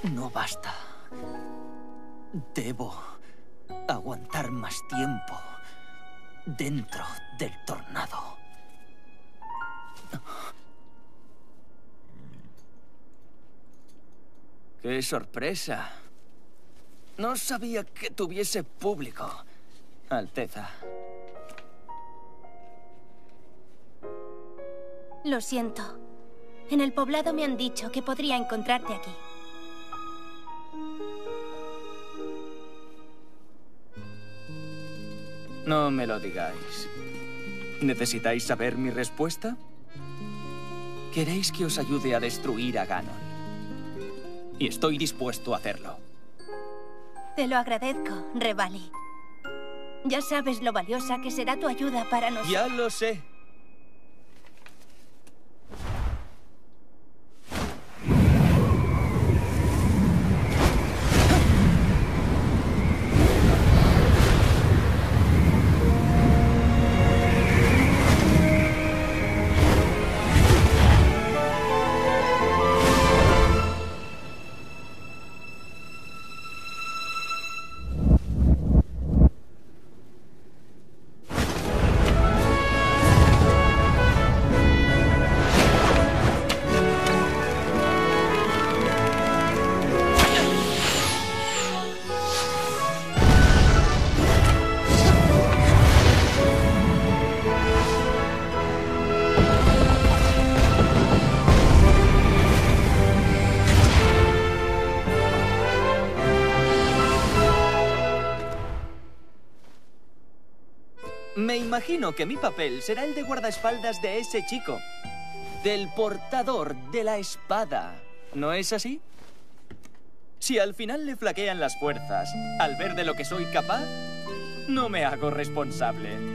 No basta. Debo aguantar más tiempo dentro del tornado. ¡Qué sorpresa! No sabía que tuviese público, Alteza. Lo siento. En el poblado me han dicho que podría encontrarte aquí. No me lo digáis. ¿Necesitáis saber mi respuesta? ¿Queréis que os ayude a destruir a Ganon? Y estoy dispuesto a hacerlo. Te lo agradezco, Revali. Ya sabes lo valiosa que será tu ayuda para nosotros. Ya lo sé. Me imagino que mi papel será el de guardaespaldas de ese chico. Del portador de la espada. ¿No es así? Si al final le flaquean las fuerzas al ver de lo que soy capaz, no me hago responsable.